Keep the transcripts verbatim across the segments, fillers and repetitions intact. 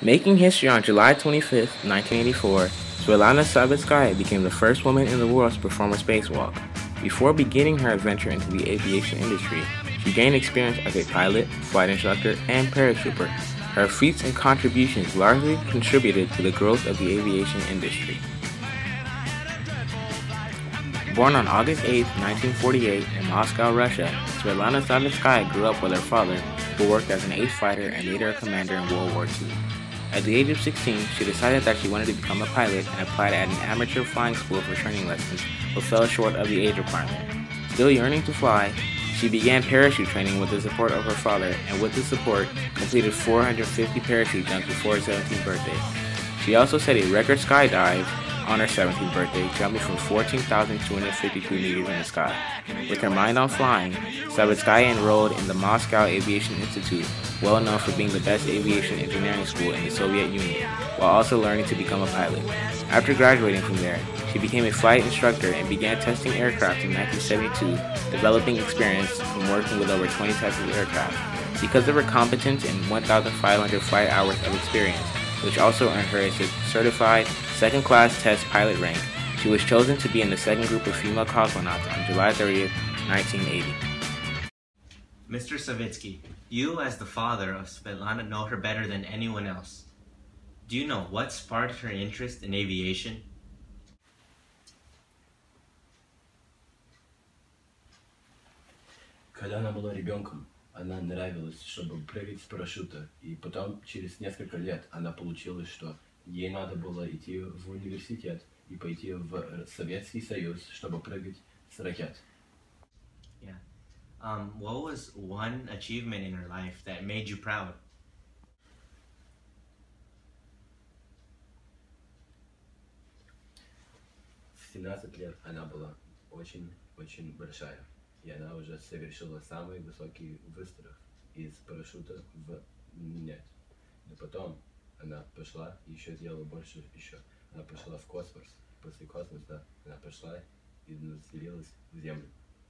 Making history on July twenty-fifth, nineteen eighty-four, Svetlana Savitskaya became the first woman in the world to perform a spacewalk. Before beginning her adventure into the aviation industry, she gained experience as a pilot, flight instructor, and paratrooper. Her feats and contributions largely contributed to the growth of the aviation industry. Born on August eighth, nineteen forty-eight in Moscow, Russia, Svetlana Savitskaya grew up with her father, who worked as an ace fighter and later a commander in World War Two. At the age of sixteen, she decided that she wanted to become a pilot and applied at an amateur flying school for training lessons, but fell short of the age requirement. Still yearning to fly, she began parachute training with the support of her father, and with the support, completed four hundred fifty parachute jumps before her seventeenth birthday. She also set a record skydive on her seventeenth birthday, jumping from fourteen thousand two hundred fifty-two meters in the sky. With her mind on flying, Savitskaya enrolled in the Moscow Aviation Institute, well known for being the best aviation engineering school in the Soviet Union, while also learning to become a pilot. After graduating from there, she became a flight instructor and began testing aircraft in nineteen seventy-two, developing experience from working with over twenty types of aircraft. Because of her competence and one thousand five hundred flight hours of experience, which also earned her a certified second-class test pilot rank, she was chosen to be in the second group of female cosmonauts on July thirtieth, nineteen eighty. Mister Savitsky, you as the father of Svetlana know her better than anyone else. Do you know what sparked her interest in aviation? Когда она была ребенком, она нравилась, чтобы прыгать с парашюта, и потом, через несколько лет, она получилось, что ей надо было идти в университет и пойти в Советский Союз, чтобы прыгать с ракет. Yeah. Um, what was one achievement in her life that made you proud? В семнадцать лет она была очень-очень большая, и она уже совершила самый высокий выстрел из парашюта в нет. Но потом она пошла и еще делала больше еще. Она пошла в космос. После космоса она пошла и заселилась в Землю.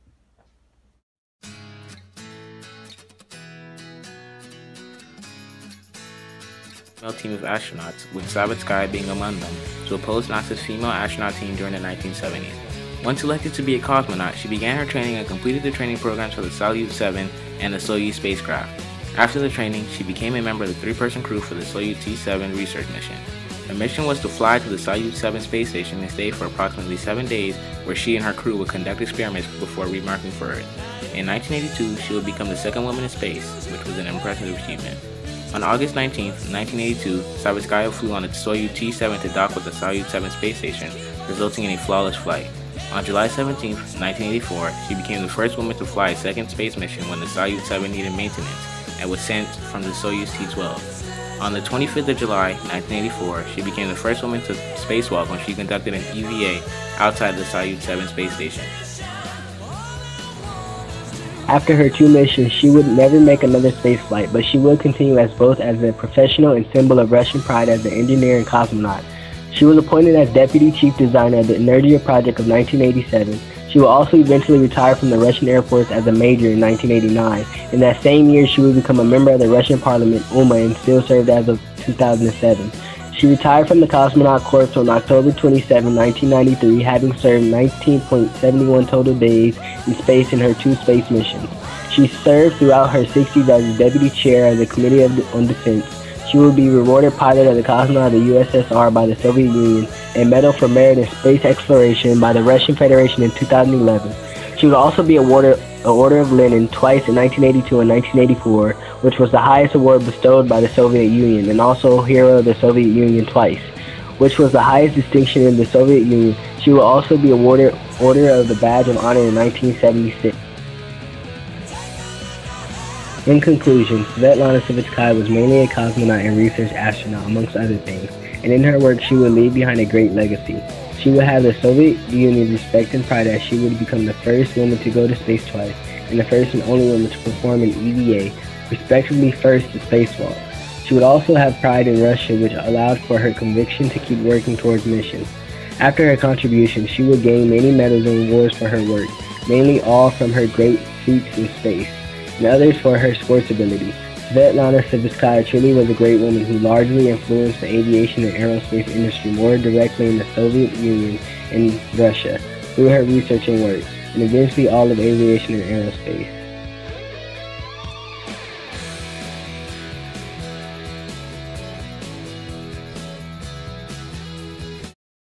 Female team of astronauts, with Savitskaya being among them, to oppose NASA's female astronaut team during the nineteen seventies. Once selected to be a cosmonaut, she began her training and completed the training programs for the Salyut seven and the Soyuz spacecraft. After the training, she became a member of the three-person crew for the Soyuz T seven research mission. The mission was to fly to the Salyut seven space station and stay for approximately seven days, where she and her crew would conduct experiments before remarking for Earth. In nineteen eighty-two, she would become the second woman in space, which was an impressive achievement. On August nineteenth, nineteen eighty-two, Savitskaya flew on the Soyuz T seven to dock with the Salyut seven space station, resulting in a flawless flight. On July seventeenth, nineteen eighty-four, she became the first woman to fly a second space mission when the Salyut seven needed maintenance and was sent from the Soyuz T twelve. On the twenty-fifth of July, nineteen eighty-four, she became the first woman to spacewalk when she conducted an E V A outside the Salyut seven space station. After her two missions, she would never make another spaceflight, but she would continue as both as a professional and symbol of Russian pride as an engineer and cosmonaut. She was appointed as Deputy Chief Designer of the Energia project of nineteen eighty-seven. She would also eventually retire from the Russian Air Force as a major in nineteen eighty-nine. In that same year, she would become a member of the Russian Parliament, Duma, and still served as of two thousand seven. She retired from the Cosmonaut Corps on October twenty-seventh, nineteen ninety-three, having served nineteen point seven one total days in space in her two space missions. She served throughout her sixties as Deputy Chair of the Committee on Defense. She will be rewarded Pilot of the Cosmonaut of the U S S R by the Soviet Union and Medal for Merit in Space Exploration by the Russian Federation in two thousand eleven. She would also be awarded the Order of Lenin twice in nineteen eighty-two and nineteen eighty-four, which was the highest award bestowed by the Soviet Union, and also Hero of the Soviet Union twice, which was the highest distinction in the Soviet Union. She will also be awarded Order of the Badge of Honor in nineteen seventy-six. In conclusion, Svetlana Savitskaya was mainly a cosmonaut and research astronaut, amongst other things, and in her work she would leave behind a great legacy. She would have the Soviet Union's respect and pride as she would become the first woman to go to space twice, and the first and only woman to perform an E V A, respectively first to spacewalk. She would also have pride in Russia, which allowed for her conviction to keep working towards missions. After her contribution, she would gain many medals and awards for her work, mainly all from her great feats in space, and others for her sports ability. Svetlana Savitskaya truly was a great woman who largely influenced the aviation and aerospace industry more directly in the Soviet Union and Russia through her research and work, and eventually all of aviation and aerospace.